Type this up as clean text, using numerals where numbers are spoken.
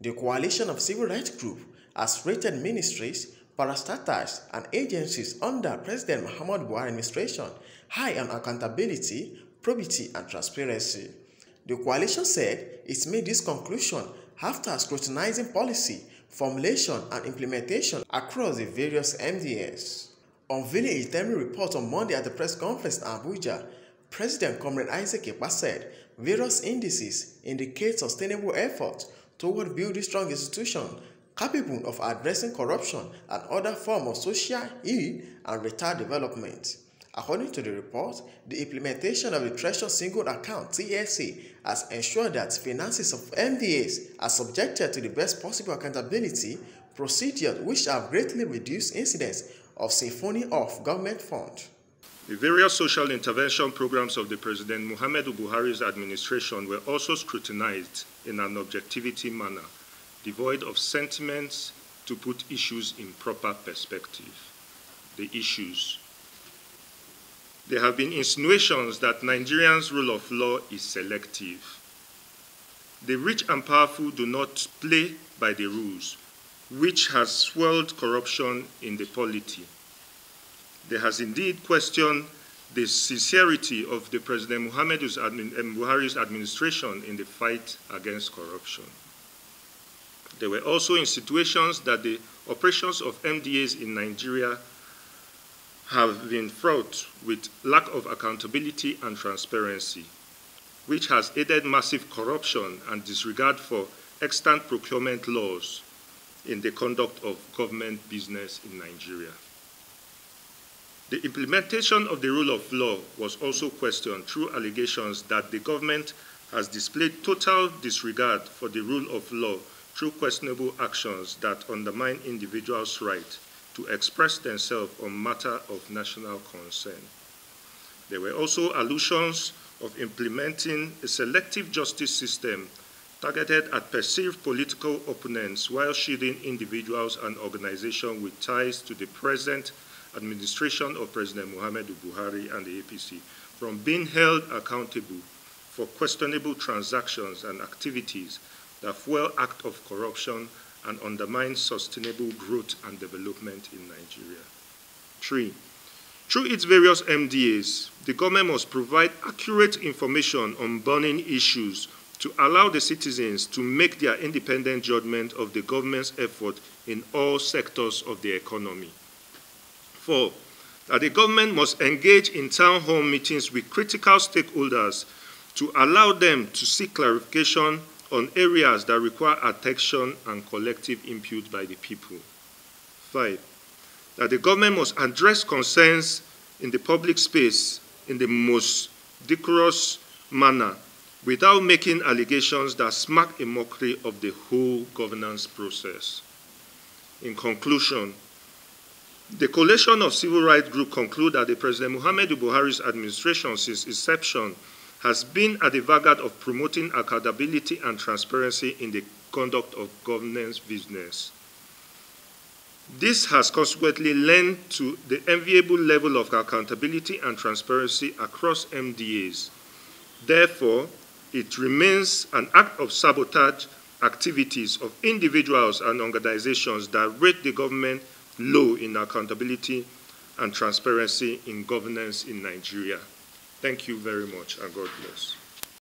The coalition of civil rights groups has rated ministries, parastatals, and agencies under President Muhammadu Buhari administration high on accountability, probity, and transparency. The coalition said it made this conclusion after scrutinizing policy, formulation, and implementation across the various MDAs. Unveiling a timely report on Monday at the press conference in Abuja, President Comrade Isaac Ekpa said various indices indicate sustainable efforts toward building strong institutions capable of addressing corruption and other forms of social ill and retarded development. According to the report, the implementation of the Treasury Single Account (TSA) has ensured that finances of MDAs are subjected to the best possible accountability procedures, which have greatly reduced incidents of siphoning off government funds. The various social intervention programs of the President Muhammadu Buhari's administration were also scrutinized in an objectivity manner, devoid of sentiments, to put issues in proper perspective. The issues. There have been insinuations that Nigerians' rule of law is selective. The rich and powerful do not play by the rules, which has swelled corruption in the polity. There has indeed questioned the sincerity of the President Buhari's administration in the fight against corruption. There were also insinuations that the operations of MDAs in Nigeria have been fraught with lack of accountability and transparency, which has aided massive corruption and disregard for extant procurement laws in the conduct of government business in Nigeria. The implementation of the rule of law was also questioned through allegations that the government has displayed total disregard for the rule of law through questionable actions that undermine individuals' right to express themselves on matters of national concern. There were also allusions of implementing a selective justice system targeted at perceived political opponents while shielding individuals and organizations with ties to the present administration of President Muhammadu Buhari and the APC from being held accountable for questionable transactions and activities that fuel acts of corruption and undermine sustainable growth and development in Nigeria. 3. Through its various MDAs, the government must provide accurate information on burning issues to allow the citizens to make their independent judgment of the government's effort in all sectors of the economy. 4. That the government must engage in town hall meetings with critical stakeholders to allow them to seek clarification on areas that require attention and collective input by the people. 5. That the government must address concerns in the public space in the most decorous manner without making allegations that smack a mockery of the whole governance process. In conclusion, the coalition of civil rights groups conclude that the President Muhammadu Buhari's administration since inception has been at the vanguard of promoting accountability and transparency in the conduct of governance business. This has consequently led to the enviable level of accountability and transparency across MDAs. Therefore, it remains an act of sabotage activities of individuals and organizations that rate the government low in accountability and transparency in governance in Nigeria. Thank you very much, and God bless.